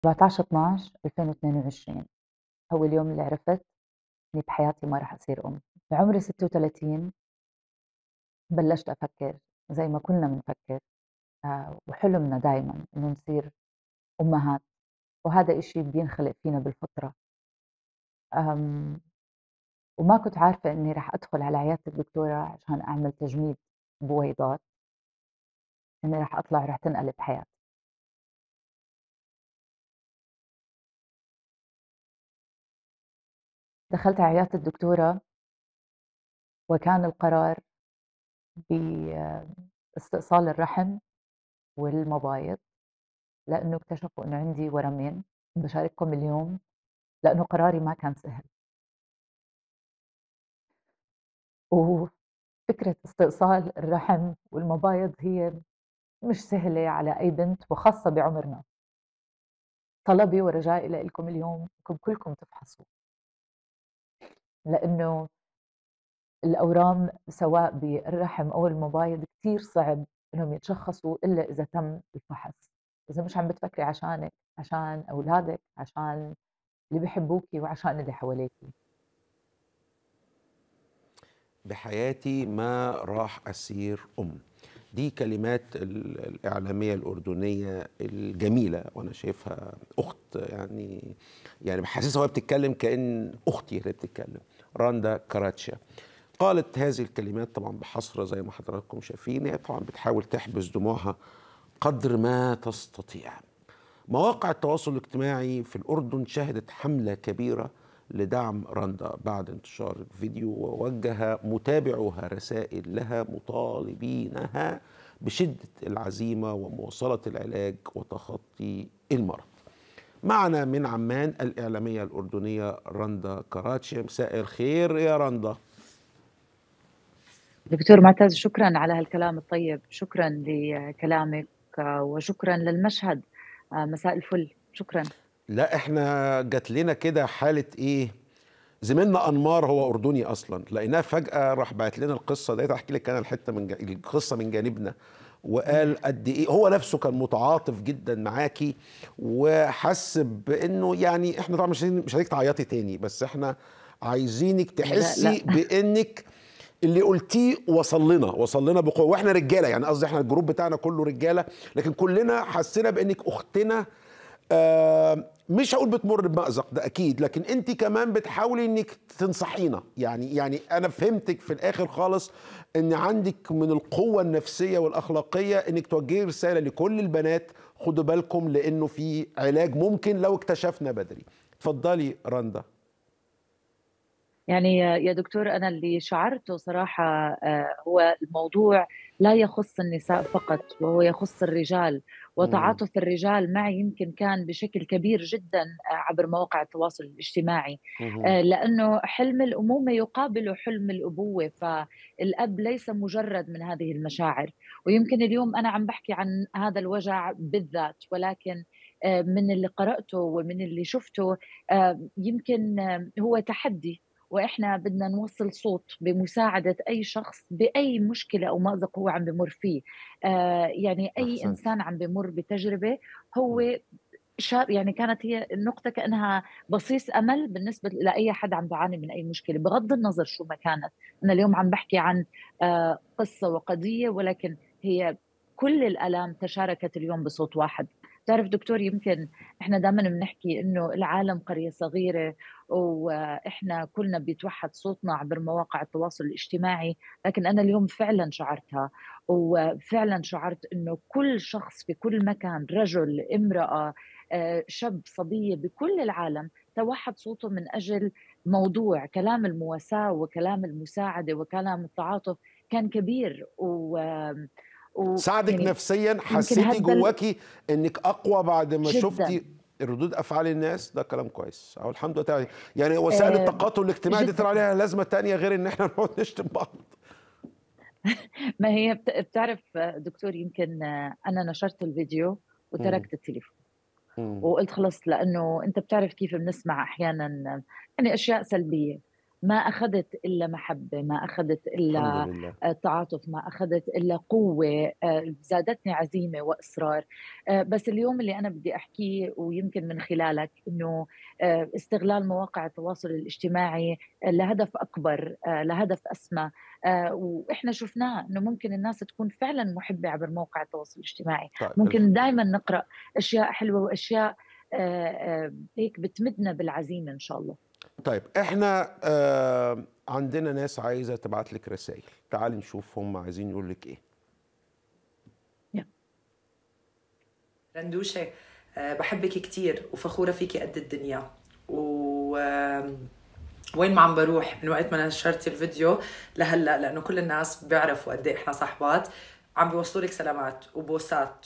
17/12/2022 هو اليوم اللي عرفت إني بحياتي ما راح أصير أم. بعمري 36 بلشت أفكر زي ما كلنا بنفكر، وحلمنا دايمًا إنه نصير أمهات، وهذا إشي بينخلق فينا بالفطرة. آمم، وما كنت عارفة إني راح أدخل على عيادة الدكتورة عشان أعمل تجميد بويضات، إني راح أطلع وراح تنقلب حياتي. دخلت على عيادة الدكتورة وكان القرار باستئصال الرحم والمبايض، لإنه اكتشفوا إنه عندي ورمين. باشارككم اليوم لإنه قراري ما كان سهل، وفكرة استئصال الرحم والمبايض هي مش سهلة على أي بنت وخاصة بعمرنا. طلبي ورجائي لإلكم اليوم إنكم كلكم تفحصوا، لإنه الأورام سواء بالرحم أو المبايض كتير صعب إنهم يتشخصوا إلا إذا تم الفحص. إذا مش عم بتفكري عشانِك، عشان أولادِك، عشان اللي بيحبوكِ وعشان اللي حواليكِ. بحياتي ما راح أصير أم. دي كلمات الإعلامية الأردنية الجميلة، وأنا شايفها أخت، يعني بحسسها وهي بتتكلم كأن أختي اللي بتتكلم، راندا كاراتشا. قالت هذه الكلمات طبعا بحسرة زي ما حضراتكم شايفين، هي طبعا بتحاول تحبس دموعها قدر ما تستطيع. مواقع التواصل الاجتماعي في الأردن شهدت حملة كبيرة لدعم رندا بعد انتشار الفيديو، ووجه متابعوها رسائل لها مطالبينها بشدة العزيمة ومواصلة العلاج وتخطي المرض. معنا من عمان الإعلامية الأردنية رندا كراتشي. مساء الخير يا رندا. دكتور معتز، شكرا على هالكلام الطيب، شكرا لكلامك وشكرا للمشهد. مساء الفل، شكرا. لا احنا جات لنا كده حالة ايه، زميلنا انمار هو اردني اصلا، لقيناه فجاه راح بعت لنا القصه ديت. احكي لك انا الحته القصه من جانبنا، وقال قد ايه هو نفسه كان متعاطف جدا معاكي، وحس بانه يعني احنا طبعا مش عايزك تعيطي تاني، بس احنا عايزينك لا لا. تحسي بانك اللي قلتيه وصل لنا بقوه، واحنا رجاله، يعني قصدي احنا الجروب بتاعنا كله رجاله، لكن كلنا حسينا بانك اختنا. مش هقول بتمر بمأزق، ده اكيد، لكن انت كمان بتحاولي انك تنصحينا. يعني انا فهمتك في الاخر خالص ان عندك من القوة النفسية والاخلاقية انك توجهي رسالة لكل البنات: خدوا بالكم لانه في علاج ممكن لو اكتشفنا بدري. اتفضلي رندا. يعني يا دكتور، أنا اللي شعرته صراحة هو الموضوع لا يخص النساء فقط، وهو يخص الرجال، مم. وتعاطف الرجال معي يمكن كان بشكل كبير جدا عبر مواقع التواصل الاجتماعي. مم. لأنه حلم الأمومة يقابل حلم الأبوة، فالأب ليس مجرد من هذه المشاعر. ويمكن اليوم أنا عم بحكي عن هذا الوجع بالذات، ولكن من اللي قرأته ومن اللي شفته يمكن هو تحدي، واحنا بدنا نوصل صوت بمساعده اي شخص باي مشكله او مازق هو عم بمر فيه. يعني اي احسنتي. انسان عم بمر بتجربه، هو مم. يعني كانت هي النقطة كأنها بصيص أمل بالنسبة لأي حد عم بيعاني من أي مشكلة بغض النظر شو ما كانت. أنا اليوم عم بحكي عن قصة وقضية، ولكن هي كل الآلام تشاركت اليوم بصوت واحد. تعرف دكتور، يمكن احنا دائما بنحكي انه العالم قرية صغيرة، واحنا كلنا بيتوحد صوتنا عبر مواقع التواصل الاجتماعي، لكن انا اليوم فعلا شعرتها، وفعلا شعرت انه كل شخص في كل مكان، رجل، امرأة، شاب، صبية، بكل العالم توحد صوته من أجل موضوع كلام المواساة وكلام المساعدة وكلام التعاطف. كان كبير ساعدك ويعني نفسيا؟ يمكن حسيتي هذا جواكي انك اقوى بعد ما جدا. شفتي ردود افعال الناس؟ ده كلام كويس، او الحمد لله. يعني وسائل آه، التقاطع الاجتماعي دي طلع جدا. عليها لازمه تانية غير ان احنا نقعد نشتم بعض. ما هي بتعرف دكتور، يمكن أنا نشرت الفيديو مم. وتركت التليفون، مم. وقلت خلص، لأنه أنت بتعرف كيف بنسمع أحيانا يعني أشياء سلبية. ما أخذت إلا محبة، ما أخذت الحمد إلا لله. تعاطف، ما أخذت إلا قوة، زادتني عزيمة وإصرار. بس اليوم اللي أنا بدي أحكيه ويمكن من خلالك إنه استغلال مواقع التواصل الاجتماعي لهدف أكبر، لهدف أسمى. وإحنا شفناه إنه ممكن الناس تكون فعلًا محبة عبر مواقع التواصل الاجتماعي، طيب ممكن دايمًا نقرأ أشياء حلوة وأشياء هيك بتمدنا بالعزيمة إن شاء الله. طيب احنا عندنا ناس عايزة تبعت لك رسائل، تعالي نشوف هم عايزين يقول لك ايه. رندوشة، بحبك كتير وفخورة فيكي قد الدنيا. وين ما عم بروح من وقت ما نشرتي الفيديو لهلا، لأنه كل الناس بيعرفوا قد ايه احنا صاحبات، عم بيوصلوا لك سلامات وبوسات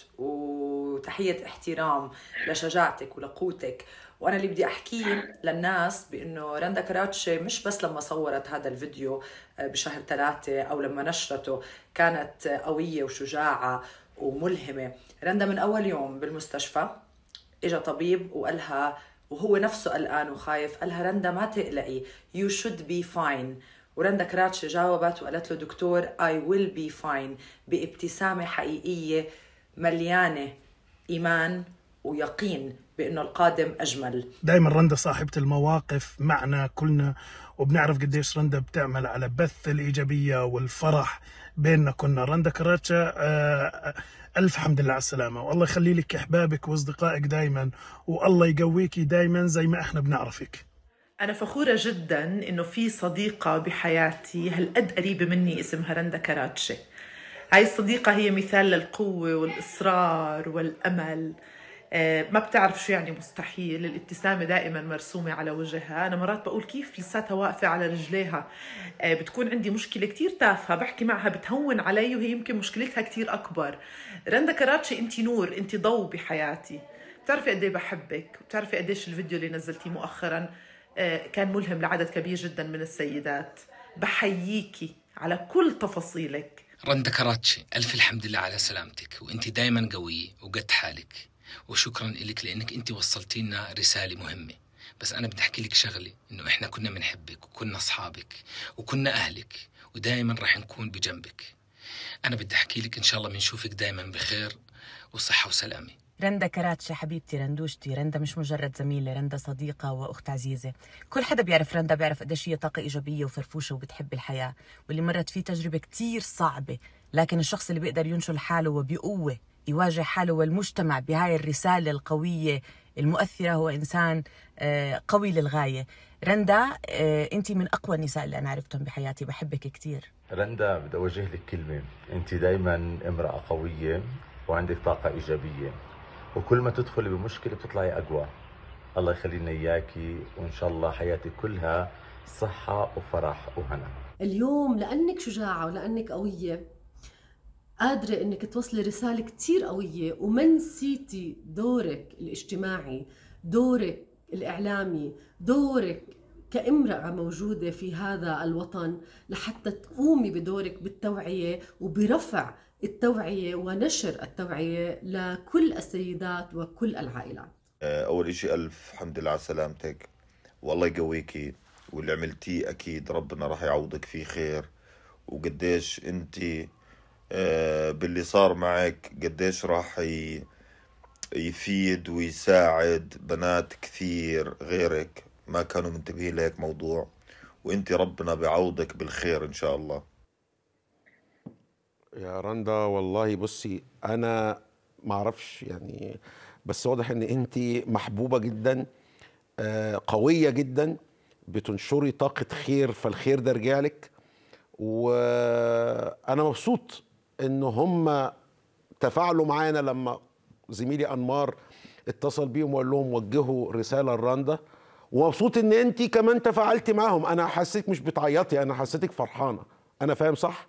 وتحية احترام لشجاعتك ولقوتك. وانا اللي بدي احكيه للناس بانه رندا كراتشي مش بس لما صورت هذا الفيديو بشهر 3 او لما نشرته كانت قوية وشجاعة وملهمة. رندا من اول يوم بالمستشفى اجى طبيب وقالها، وهو نفسه قلقان وخايف، قالها رندا ما تقلقي، you should be fine. ورندا كراتشي جاوبت وقالت له دكتور I will be fine، بابتسامة حقيقية مليانة إيمان ويقين بأنه القادم أجمل. دائما رندا صاحبة المواقف معنا كلنا، وبنعرف قديش رندا بتعمل على بث الإيجابية والفرح بيننا كنا. رندا كراتشا ألف حمد لله على السلامة، والله يخلي لك أحبابك وأصدقائك دايما، والله يقويكي دايما زي ما احنا بنعرفك. أنا فخورة جدا إنه في صديقة بحياتي هالقد قريبة مني اسمها رندا كراتشي. هاي الصديقة هي مثال للقوة والإصرار والأمل. ما بتعرف شو يعني مستحيل. الابتسامة دائما مرسومة على وجهها. أنا مرات بقول كيف لساتها واقفة على رجليها. بتكون عندي مشكلة كتير تافهة بحكي معها بتهون علي وهي يمكن مشكلتها كتير أكبر. رندا كراتشي أنت نور، أنت ضوء بحياتي. بتعرفي قد ايه بحبك، وبتعرفي قديش الفيديو اللي نزلتيه مؤخرا كان ملهم لعدد كبير جدا من السيدات. بحييكي على كل تفاصيلك. رندا كراتشي، ألف الحمد لله على سلامتك، وأنت دايما قوية وقد حالك، وشكرا لك لأنك أنت وصلتي لنا رسالة مهمة. بس أنا بدي أحكي لك شغلة، إنه إحنا كنا بنحبك وكنا أصحابك وكنا أهلك، ودائما راح نكون بجنبك. أنا بدي أحكي لك إن شاء الله بنشوفك دائما بخير وصحة وسلامة. رندا كراتشي حبيبتي رندوشتي، رندا مش مجرد زميلة، رندا صديقة وأخت عزيزة. كل حدا بيعرف رندا بيعرف قديش هي طاقة إيجابية وفرفوشة وبتحب الحياة، واللي مرت فيه تجربة كتير صعبة، لكن الشخص اللي بيقدر ينشل حاله وبقوة يواجه حاله والمجتمع بهاي الرسالة القوية المؤثرة هو إنسان قوي للغاية. رندا أنت من أقوى النساء اللي أنا عرفتهم بحياتي، بحبك كتير. رندا بدي أوجه لك كلمة، أنت دايما امرأة قوية وعندك طاقة إيجابية، وكل ما تدخلي بمشكلة بتطلعي أقوى. الله يخلي لنا إياكي، وإن شاء الله حياتك كلها صحة وفرح وهنا. اليوم لأنك شجاعة ولأنك قوية قادرة إنك توصلي رسالة كتير قوية، وما نسيتي دورك الاجتماعي، دورك الإعلامي، دورك كامرأة موجودة في هذا الوطن لحتى تقومي بدورك بالتوعية وبرفع التوعية ونشر التوعية لكل السيدات وكل العائلات. أول إشي ألف حمد لله على سلامتك، والله يقويكي، واللي عملتيه أكيد ربنا راح يعوضك فيه خير. وقديش أنت باللي صار معك قديش راح يفيد ويساعد بنات كثير غيرك ما كانوا منتبهين لهيك موضوع، وانت ربنا بيعوضك بالخير ان شاء الله. يا رندا والله بصي انا ما اعرفش يعني، بس واضح ان انت محبوبة جدا، قوية جدا، بتنشري طاقة خير، فالخير ده رجع لك. وانا مبسوط ان هم تفاعلوا معانا لما زميلي انمار اتصل بيهم وقال لهم وجهوا رسالة لرندا، ومبسوط ان انت كمان تفاعلتي معاهم. انا حسيتك مش بتعيطي، انا حسيتك فرحانة. انا فاهم صح؟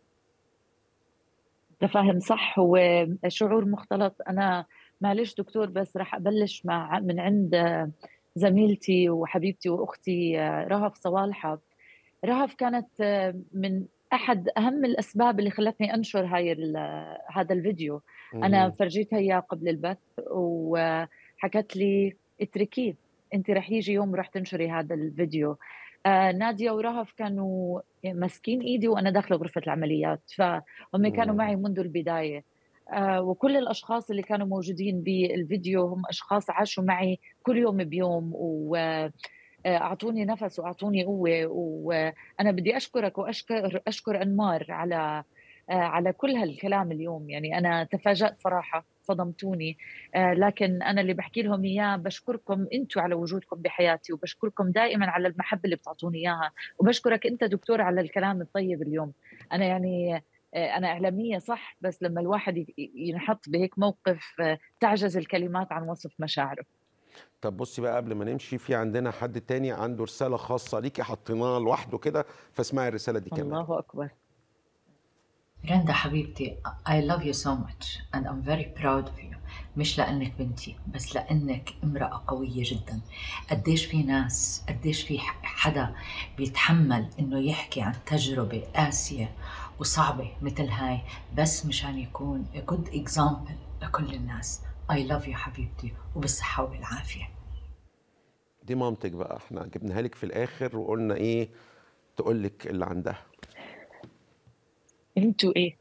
فاهم صح، هو شعور مختلط. أنا معلش دكتور بس رح أبلش من عند زميلتي وحبيبتي وأختي رهف صوالحة. رهف كانت من أحد أهم الأسباب اللي خلتني أنشر هذا الفيديو. أنا فرجيتها إياه قبل البث وحكت لي اتركيه، أنت رح يجي يوم رح تنشري هذا الفيديو. نادية ورهف كانوا ماسكين ايدي وانا داخله غرفه العمليات، فهم كانوا معي منذ البدايه. وكل الاشخاص اللي كانوا موجودين بالفيديو هم اشخاص عاشوا معي كل يوم بيوم، واعطوني نفس واعطوني قوه. وانا بدي اشكرك واشكر انمار على كل هالكلام اليوم. يعني انا تفاجأت صراحه، صدمتوني. لكن انا اللي بحكي لهم اياه، بشكركم انتم على وجودكم بحياتي، وبشكركم دائما على المحبه اللي بتعطوني اياها، وبشكرك انت دكتور على الكلام الطيب اليوم. انا يعني انا اعلاميه صح، بس لما الواحد ينحط بهيك موقف تعجز الكلمات عن وصف مشاعره. طب بصي بقى، قبل ما نمشي في عندنا حد تاني عنده رسالة خاصة ليكي حطيناها لوحده كده، فاسمعي الرسالة دي كمان. الله أكبر. رندا حبيبتي، I love you so much and I'm very proud of you. مش لأنك بنتي، بس لأنك امرأة قوية جدا. قديش في ناس، قديش في حدا بيتحمل إنه يحكي عن تجربة قاسية وصعبة مثل هاي، بس مشان يكون a good example لكل الناس. I love you حبيبتي، وبالصحة وبالعافية. دي مامتك بقى، احنا جبناها لك في الآخر وقلنا إيه تقول لك اللي عندها. انتوا ايه؟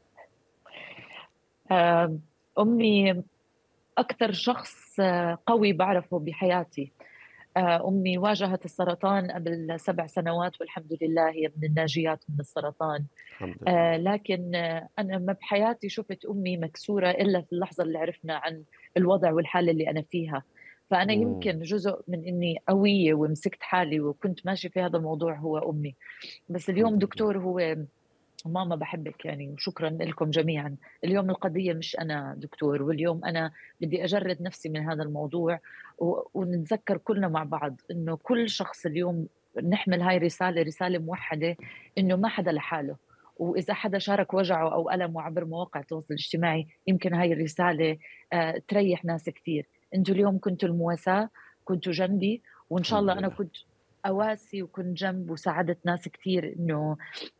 امي اكثر شخص قوي بعرفه بحياتي. امي واجهت السرطان قبل 7 سنوات، والحمد لله هي من الناجيات من السرطان. الحمد لله. لكن انا ما بحياتي شفت امي مكسوره الا في اللحظه اللي عرفنا عن الوضع والحاله اللي انا فيها. فانا يمكن جزء من اني قويه ومسكت حالي وكنت ماشي في هذا الموضوع هو امي. بس اليوم دكتور، هو ماما بحبك يعني، وشكرا لكم جميعا. اليوم القضية مش أنا دكتور، واليوم أنا بدي أجرد نفسي من هذا الموضوع، ونتذكر كلنا مع بعض إنه كل شخص اليوم نحمل هاي رسالة موحدة، إنه ما حدا لحاله. وإذا حدا شارك وجعه أو ألمه عبر مواقع التواصل الاجتماعي، يمكن هاي الرسالة تريح ناس كتير. أنتوا اليوم كنتوا المواساة، كنتوا جنبي، وإن شاء الله أنا كنت أواسي وكنت جنب وساعدت ناس كتير إنه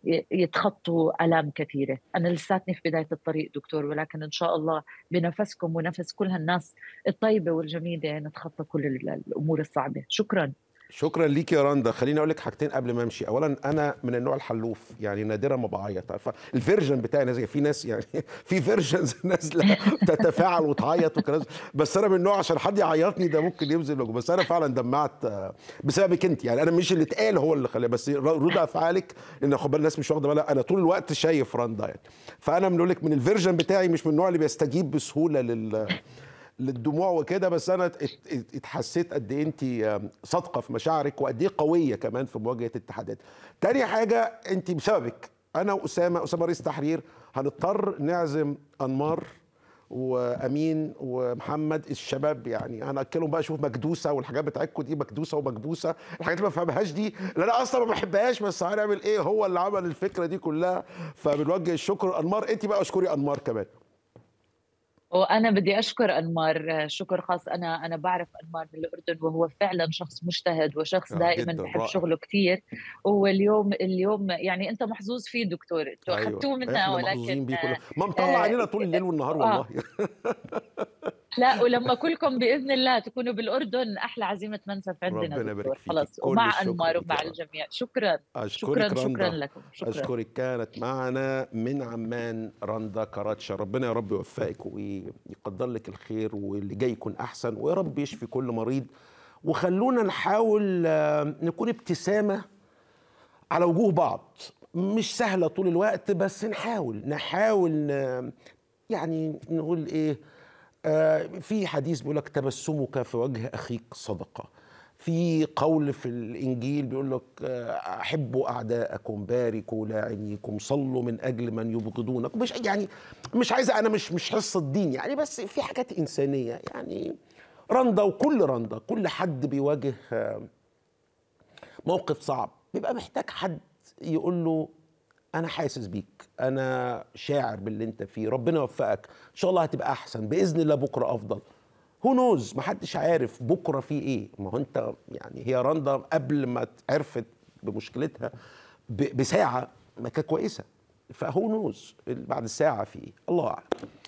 يتخطوا آلام كثيرة. أنا لساتني في بداية الطريق دكتور، ولكن إن شاء الله بنفسكم ونفس كل هالناس الطيبة والجميلة نتخطى كل الأمور الصعبة. شكرا. شكرا ليك يا رندا. خليني اقول لك حاجتين قبل ما امشي. اولا انا من النوع الحلوف، يعني نادرا ما بعيط، عارفه الفيرجن بتاعي نازل. في ناس يعني في فيرجنز نازله تتفاعل وتعيط وكلام، بس انا من النوع عشان حد يعيطني ده ممكن يبذل وجهه. بس انا فعلا دمعت بسببك انت، يعني انا مش اللي اتقال هو اللي خلاني، بس رد افعالك، لان خد بالك الناس مش واخده بالها انا طول الوقت شايف رندا يعني. فانا بنقول لك من الفيرجن بتاعي، مش من النوع اللي بيستجيب بسهوله للدموع وكده. بس انا اتحسيت قد ايه انت صادقه في مشاعرك، وقد ايه قويه كمان في مواجهه التحديات. تاني حاجه، انت بسببك انا واسامه رئيس تحرير هنضطر نعزم انمار وامين ومحمد الشباب، يعني هناكلهم بقى. شوف مكدوسه والحاجات بتاعتكم دي، مكدوسه ومكبوسه، الحاجات اللي ما بفهمهاش دي، اللي انا اصلا ما بحبهاش، بس هنعمل ايه، هو اللي عمل الفكره دي كلها. فبنوجه الشكر انمار. انت بقى اشكري انمار كمان. وأنا بدي أشكر أنمار شكر خاص. أنا بعرف أنمار من الأردن، وهو فعلا شخص مجتهد وشخص دائما بحب رائع. شغله كتير. واليوم يعني أنت محظوظ فيه دكتور، أنتوا أيوة. أخذتوه منا، احنا ولكن محظوظين بيه كله، ما مطلع علينا طول الليل والنهار والله. لا، ولما كلكم بإذن الله تكونوا بالأردن أحلى عزيمة منسف عندنا ربنا دكتور. يبارك فيك. خلاص، ومع أنمار ومع الجميع. شكرا. شكرا لكم. أشكرك. كانت معنا من عمان رندا كراتشا. ربنا يا رب يوفقك ويقدر لك الخير، واللي جاي يكون أحسن، ويا رب يشفي كل مريض. وخلونا نحاول نكون ابتسامة على وجوه بعض. مش سهلة طول الوقت، بس نحاول يعني نقول إيه، في حديث بيقول لك تبسمك في وجه أخيك صدقة. في قول في الإنجيل بيقول لك أحبوا أعداءكم، باركوا لاعنيكم، صلوا من أجل من يبغضونكم. مش يعني مش عايزة، أنا مش حصة دين يعني، بس في حاجات إنسانية يعني. رندا كل حد بيواجه موقف صعب بيبقى محتاج حد يقول له أنا حاسس بيك، أنا شاعر باللي أنت فيه، ربنا يوفقك، إن شاء الله هتبقى أحسن بإذن الله، بكرة أفضل. هو نوز، محدش عارف بكرة فيه إيه. ما هو أنت يعني، هي رندا قبل ما عرفت بمشكلتها بساعة ما كانت كويسة، فهو نوز بعد ساعة فيه، الله أعلم.